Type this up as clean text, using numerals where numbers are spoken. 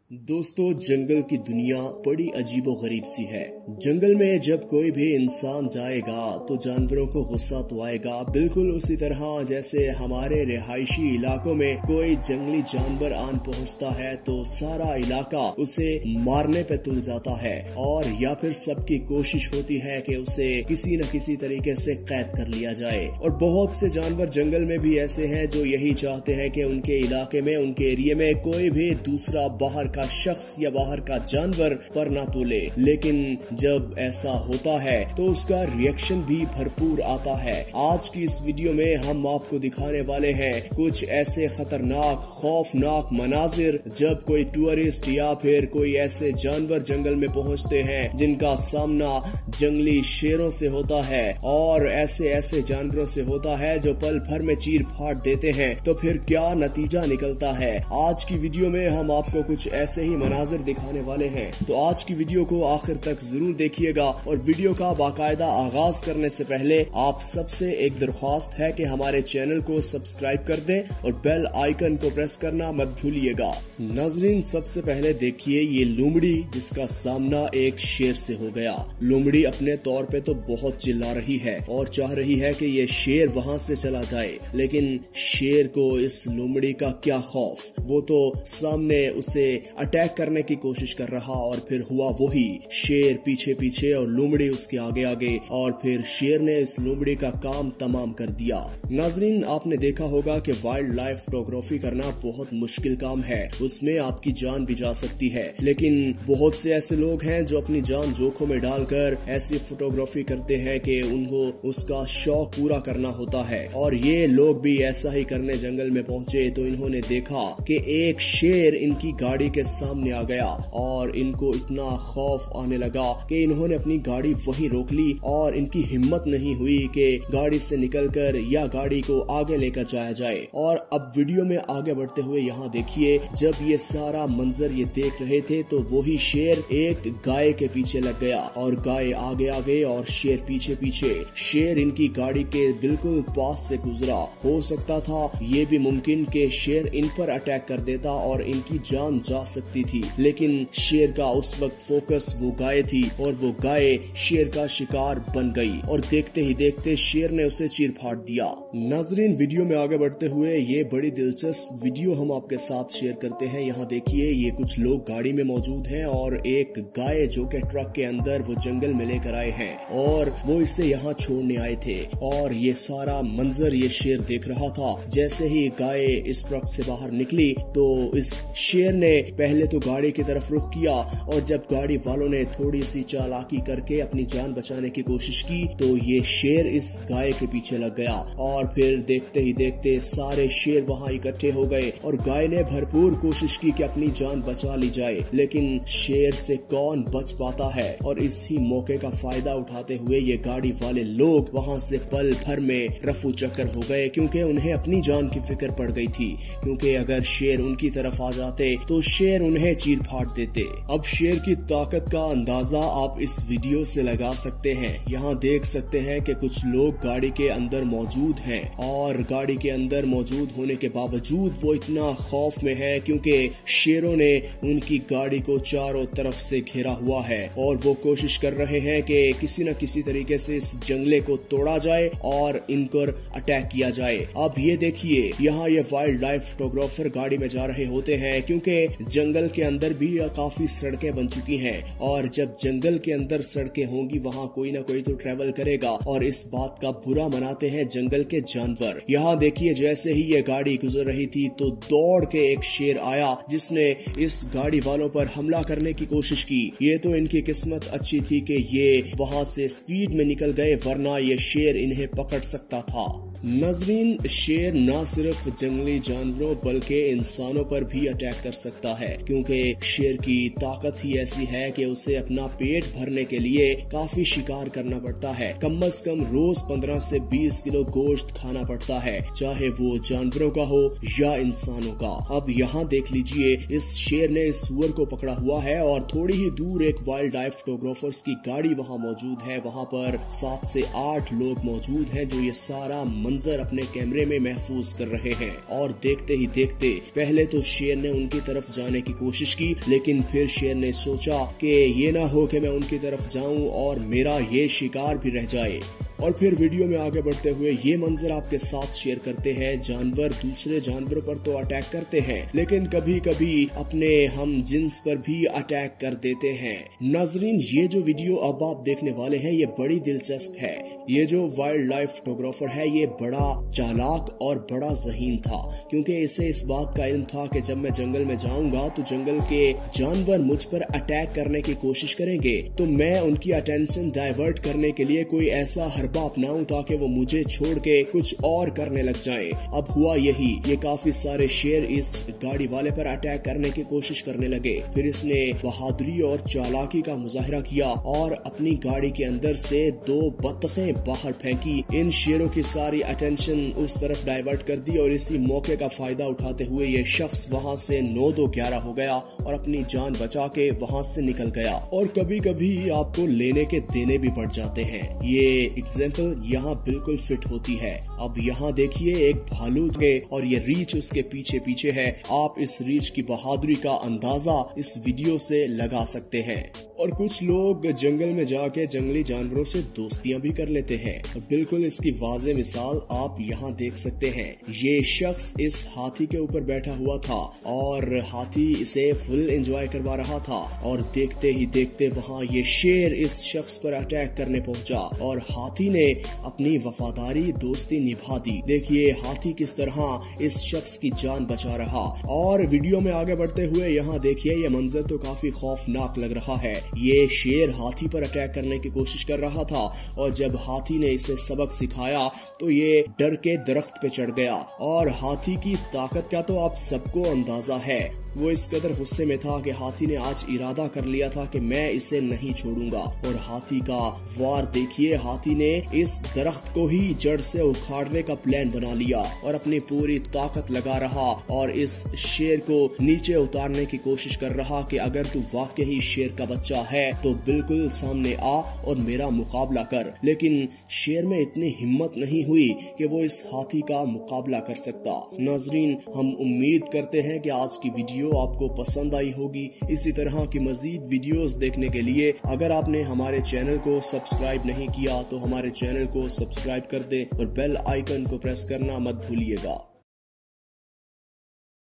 दोस्तों, जंगल की दुनिया बड़ी अजीबो गरीब सी है। जंगल में जब कोई भी इंसान जाएगा तो जानवरों को गुस्सा तो आएगा, बिल्कुल उसी तरह जैसे हमारे रिहायशी इलाकों में कोई जंगली जानवर आन पहुंचता है तो सारा इलाका उसे मारने पे तुल जाता है और या फिर सबकी कोशिश होती है कि उसे किसी न किसी तरीके से कैद कर लिया जाए। और बहुत से जानवर जंगल में भी ऐसे हैं जो यही चाहते हैं कि उनके इलाके में, उनके एरिया में कोई भी दूसरा बाहर का शख्स या बाहर का जानवर पर ना तुले। लेकिन जब ऐसा होता है तो उसका रिएक्शन भी भरपूर आता है। आज की इस वीडियो में हम आपको दिखाने वाले हैं कुछ ऐसे खतरनाक खौफनाक मनाजिर जब कोई टूरिस्ट या फिर कोई ऐसे जानवर जंगल में पहुंचते हैं जिनका सामना जंगली शेरों से होता है और ऐसे ऐसे जानवरों से होता है जो पल भर में चीर फाड़ देते हैं। तो फिर क्या नतीजा निकलता है? आज की वीडियो में हम आपको कुछ ऐसे ही मनाजिर दिखाने वाले हैं, तो आज की वीडियो को आखिर तक जरूर देखिएगा। और वीडियो का बाकायदा आगाज करने से पहले आप सबसे एक दरख्वास्त है कि हमारे चैनल को सब्सक्राइब कर दें और बेल आइकन को प्रेस करना मत भूलिएगा। नाजरीन, सबसे पहले देखिए ये लोमड़ी जिसका सामना एक शेर से हो गया। लोमड़ी अपने तौर पे तो बहुत चिल्ला रही है और चाह रही है कि ये शेर वहां से चला जाए, लेकिन शेर को इस लोमड़ी का क्या खौफ, वो तो सामने उसे अटैक करने की कोशिश कर रहा और फिर हुआ वही, शेर पीछे पीछे और लोमड़ी उसके आगे आगे और फिर शेर ने इस लोमड़ी का काम तमाम कर दिया। नाजरीन, आपने देखा होगा कि वाइल्ड लाइफ फोटोग्राफी करना बहुत मुश्किल काम है, उसमें आपकी जान भी जा सकती है, लेकिन बहुत से ऐसे लोग हैं जो अपनी जान जोखिम में डालकर ऐसी फोटोग्राफी करते हैं कि उनको उसका शौक पूरा करना होता है। और ये लोग भी ऐसा ही करने जंगल में पहुंचे तो इन्होंने देखा कि एक शेर इनकी गाड़ी के सामने आ गया और इनको इतना खौफ आने लगा कि इन्होंने अपनी गाड़ी वहीं रोक ली और इनकी हिम्मत नहीं हुई कि गाड़ी से निकलकर या गाड़ी को आगे लेकर जाया जाए। और अब वीडियो में आगे बढ़ते हुए यहाँ देखिए, जब ये सारा मंजर ये देख रहे थे तो वही शेर एक गाय के पीछे लग गया और गाय आगे आगे और शेर पीछे पीछे। शेर इनकी गाड़ी के बिल्कुल पास से गुजरा। हो सकता था ये भी मुमकिन कि शेर इन पर अटैक कर देता और इनकी जान जा सकती थी, लेकिन शेर का उस वक्त फोकस वो गाय थी और वो गाय शेर का शिकार बन गई और देखते ही देखते शेर ने उसे चीर फाड़ दिया। नाजरीन, वीडियो में आगे बढ़ते हुए ये बड़ी दिलचस्प वीडियो हम आपके साथ शेयर करते हैं। यहाँ देखिए, ये कुछ लोग गाड़ी में मौजूद हैं और एक गाय जो कि ट्रक के अंदर वो जंगल में लेकर आए हैं और वो इसे यहाँ छोड़ने आए थे और ये सारा मंजर ये शेर देख रहा था। जैसे ही गाय इस ट्रक से बाहर निकली तो इस शेर ने पहले तो गाड़ी की तरफ रुख किया और जब गाड़ी वालों ने थोड़ी सी चालाकी करके अपनी जान बचाने की कोशिश की तो ये शेर इस गाय के पीछे लग गया और फिर देखते ही देखते सारे शेर वहां इकट्ठे हो गए और गाय ने भरपूर कोशिश की कि अपनी जान बचा ली जाए, लेकिन शेर से कौन बच पाता है। और इसी मौके का फायदा उठाते हुए ये गाड़ी वाले लोग वहां से पल भर में रफू चक्कर हो गए, क्योंकि उन्हें अपनी जान की फिक्र पड़ गई थी, क्योंकि अगर शेर उनकी तरफ आ जाते तो शेर उन्हें चीर फाड़ देते। अब शेर की ताकत का अंदाजा आप इस वीडियो से लगा सकते हैं। यहाँ देख सकते हैं कि कुछ लोग गाड़ी के अंदर मौजूद हैं और गाड़ी के अंदर मौजूद होने के बावजूद वो इतना खौफ में है क्योंकि शेरों ने उनकी गाड़ी को चारों तरफ से घेरा हुआ है और वो कोशिश कर रहे हैं कि किसी न किसी तरीके से इस जंगले को तोड़ा जाए और इन पर अटैक किया जाए। अब ये देखिए, यहाँ ये वाइल्ड लाइफ फोटोग्राफर गाड़ी में जा रहे होते हैं क्योंकि जंगल के अंदर भी काफी सड़कें बन चुकी हैं और जब जंगल के अंदर सड़कें होंगी वहाँ कोई ना कोई तो ट्रेवल करेगा और इस बात का बुरा मनाते हैं जंगल के जानवर। यहाँ देखिए, जैसे ही ये गाड़ी गुजर रही थी तो दौड़ के एक शेर आया जिसने इस गाड़ी वालों पर हमला करने की कोशिश की। ये तो इनकी किस्मत अच्छी थी कि ये वहाँ से स्पीड में निकल गए, वरना ये शेर इन्हें पकड़ सकता था। नाजरीन, शेर न सिर्फ जंगली जानवरों बल्कि इंसानों पर भी अटैक कर सकता है, क्योंकि शेर की ताकत ही ऐसी है कि उसे अपना पेट भरने के लिए काफी शिकार करना पड़ता है। कम से कम रोज 15 से 20 किलो गोश्त खाना पड़ता है, चाहे वो जानवरों का हो या इंसानों का। अब यहाँ देख लीजिए, इस शेर ने इस सुअर को पकड़ा हुआ है और थोड़ी ही दूर एक वाइल्ड लाइफ फोटोग्राफर्स की गाड़ी वहाँ मौजूद है। वहाँ पर 7 से 8 लोग मौजूद हैं जो ये सारा मंजर अपने कैमरे में महफूज कर रहे हैं। और देखते ही देखते पहले तो शेर ने उनकी तरफ जाने की कोशिश की, लेकिन फिर शेर ने सोचा कि ये ना हो कि मैं उनकी तरफ जाऊं और मेरा ये शिकार भी रह जाए। और फिर वीडियो में आगे बढ़ते हुए ये मंजर आपके साथ शेयर करते हैं। जानवर दूसरे जानवरों पर तो अटैक करते हैं, लेकिन कभी कभी अपने हम जिन्स पर भी अटैक कर देते हैं। नाजरीन, ये जो वीडियो अब आप देखने वाले हैं ये बड़ी दिलचस्प है। ये जो वाइल्ड लाइफ फोटोग्राफर है ये बड़ा चालाक और बड़ा ज़हीन था, क्योंकि इसे इस बात का इल्म था कि जब मैं जंगल में जाऊंगा तो जंगल के जानवर मुझ पर अटैक करने की कोशिश करेंगे, तो मैं उनकी अटेंशन डाइवर्ट करने के लिए कोई ऐसा अपनाऊं ताकि वो मुझे छोड़ के कुछ और करने लग जाएं। अब हुआ यही, ये काफी सारे शेर इस गाड़ी वाले पर अटैक करने की कोशिश करने लगे। फिर इसने बहादुरी और चालाकी का मुजाहिरा किया और अपनी गाड़ी के अंदर से 2 बत्तखें बाहर फेंकी। इन शेरों की सारी अटेंशन उस तरफ डाइवर्ट कर दी और इसी मौके का फायदा उठाते हुए ये शख्स वहाँ से 9-2-11 हो गया और अपनी जान बचा के वहाँ से निकल गया। और कभी कभी आपको लेने के देने भी पड़ जाते हैं। ये यहाँ बिल्कुल फिट होती है। अब यहाँ देखिए एक भालू और ये रीछ उसके पीछे पीछे है। आप इस रीछ की बहादुरी का अंदाजा इस वीडियो से लगा सकते हैं। और कुछ लोग जंगल में जाके जंगली जानवरों से दोस्तियां भी कर लेते हैं। बिल्कुल इसकी वाज़ेह मिसाल आप यहाँ देख सकते हैं। ये शख्स इस हाथी के ऊपर बैठा हुआ था और हाथी इसे फुल एंजॉय करवा रहा था। और देखते ही देखते वहाँ ये शेर इस शख्स पर अटैक करने पहुंचा और हाथी ने अपनी वफादारी दोस्ती निभा दी। देखिए हाथी किस तरह इस शख्स की जान बचा रहा। और वीडियो में आगे बढ़ते हुए यहाँ देखिए ये मंजर तो काफी खौफनाक लग रहा है। ये शेर हाथी पर अटैक करने की कोशिश कर रहा था और जब हाथी ने इसे सबक सिखाया तो ये डर के दरख्त पे चढ़ गया। और हाथी की ताकत का तो आप सबको अंदाजा है। वो इस कदर गुस्से में था कि हाथी ने आज इरादा कर लिया था कि मैं इसे नहीं छोड़ूंगा। और हाथी का वार देखिए, हाथी ने इस दरख्त को ही जड़ से उखाड़ने का प्लान बना लिया और अपनी पूरी ताकत लगा रहा और इस शेर को नीचे उतारने की कोशिश कर रहा कि अगर तू वाकई ही शेर का बच्चा है तो बिल्कुल सामने आ और मेरा मुकाबला कर। लेकिन शेर में इतनी हिम्मत नहीं हुई कि वो इस हाथी का मुकाबला कर सकता। नाजरीन, हम उम्मीद करते हैं कि आज की वीडियो आपको पसंद आई होगी। इसी तरह की मजीद वीडियोस देखने के लिए अगर आपने हमारे चैनल को सब्सक्राइब नहीं किया तो हमारे चैनल को सब्सक्राइब कर दें और बेल आइकन को प्रेस करना मत भूलिएगा।